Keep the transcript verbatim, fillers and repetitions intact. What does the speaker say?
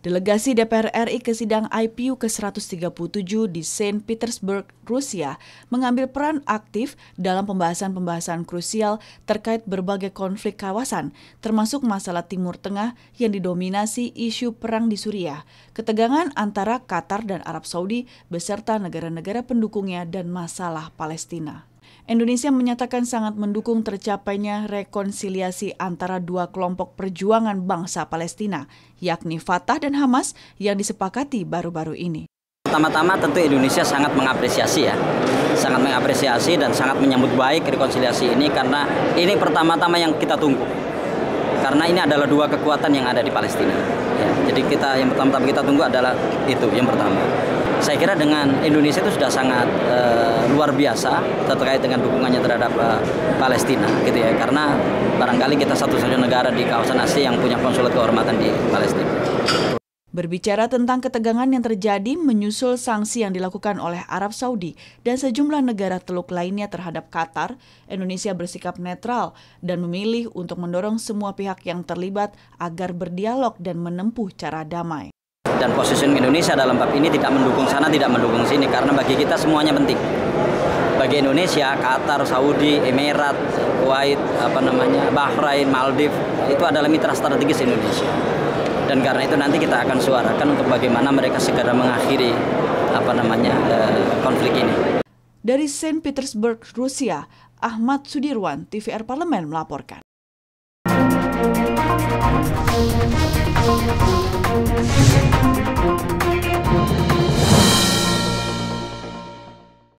Delegasi D P R R I ke sidang I P U ke seratus tiga puluh tujuh di Saint Petersburg, Rusia, mengambil peran aktif dalam pembahasan-pembahasan krusial terkait berbagai konflik kawasan, termasuk masalah Timur Tengah yang didominasi isu perang di Suriah, ketegangan antara Qatar dan Arab Saudi beserta negara-negara pendukungnya, dan masalah Palestina. Indonesia menyatakan sangat mendukung tercapainya rekonsiliasi antara dua kelompok perjuangan bangsa Palestina, yakni Fatah dan Hamas, yang disepakati baru-baru ini. Pertama-tama tentu Indonesia sangat mengapresiasi ya, sangat mengapresiasi dan sangat menyambut baik rekonsiliasi ini karena ini pertama-tama yang kita tunggu. Karena ini adalah dua kekuatan yang ada di Palestina. Ya, jadi kita yang pertama-tama kita tunggu adalah itu yang pertama. Saya kira dengan Indonesia itu sudah sangat uh, luar biasa terkait dengan dukungannya terhadap uh, Palestina, gitu ya. Karena barangkali kita satu-satunya negara di kawasan Asia yang punya konsulat kehormatan di Palestina. Berbicara tentang ketegangan yang terjadi menyusul sanksi yang dilakukan oleh Arab Saudi dan sejumlah negara Teluk lainnya terhadap Qatar, Indonesia bersikap netral dan memilih untuk mendorong semua pihak yang terlibat agar berdialog dan menempuh cara damai. Dan posisi Indonesia dalam bab ini tidak mendukung sana, tidak mendukung sini, karena bagi kita semuanya penting. Bagi Indonesia, Qatar, Saudi, Emirat, Kuwait, apa namanya, Bahrain, Maldives, itu adalah mitra strategis Indonesia. Dan karena itu nanti kita akan suarakan untuk bagaimana mereka segera mengakhiri apa namanya konflik ini. Dari Saint Petersburg, Rusia, Ahmad Sudirwan, T V R Parlemen melaporkan.